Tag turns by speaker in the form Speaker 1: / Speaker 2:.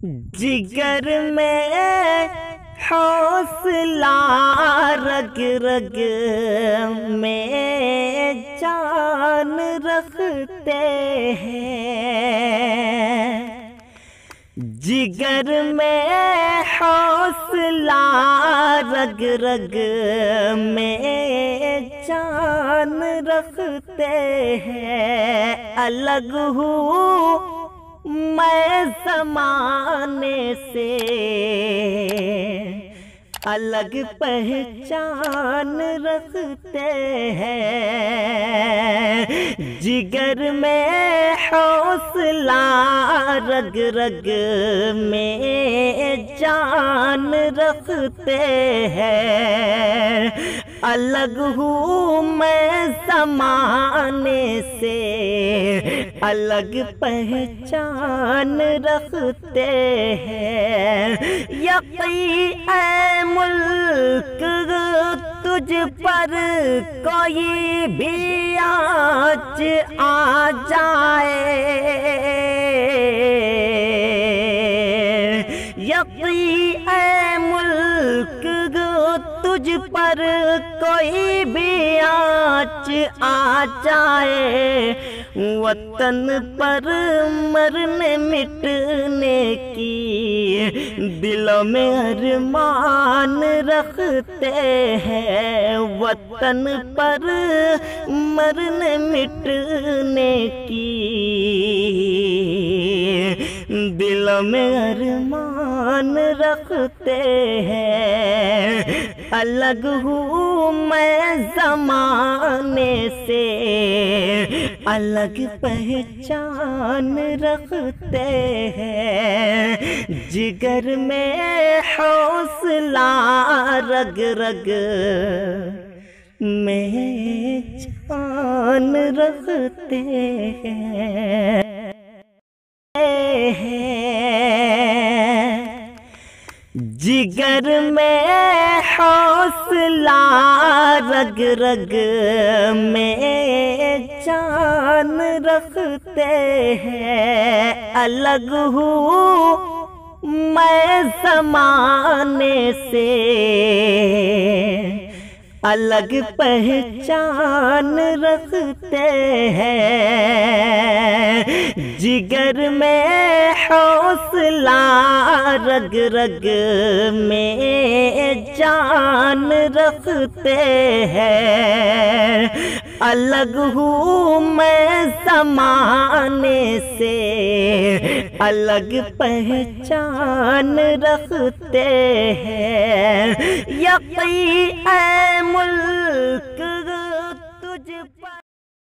Speaker 1: जिगर में हौसला रग रग में जान रखते हैं। जिगर में हौसला रग रग में जान रखते हैं। अलग हूँ मैं ज़माने से, अलग पहचान रखते हैं। जिगर में हौसला रग रग में जान रखते हैं। अलग हूँ मैं ज़माने से, अलग पहचान रखते हैं। यकीन है मुल्क तुझ पर कोई भी आँच आ जाए। यकीन है मुल्क तुझ पर कोई भी आँच आ जाए। वतन पर मरने मिटने की दिलों में अरमान रखते हैं। वतन पर मरने मिटने की दिलों में अरमान रखते हैं। अलग हूँ मैं ज़माने से, अलग पहचान रखते हैं। जिगर में हौसला रग रग में जान रखते हैं। जिगर में हौसला रग रग में जान रखते हैं। अलग हूँ मैं ज़माने से, अलग पहचान रखते हैं। जिगर में हौसला रग रग में जान रखते हैं। अलग हूँ मैं ज़माने से, अलग पहचान रखते हैं। यकीन है मुल्क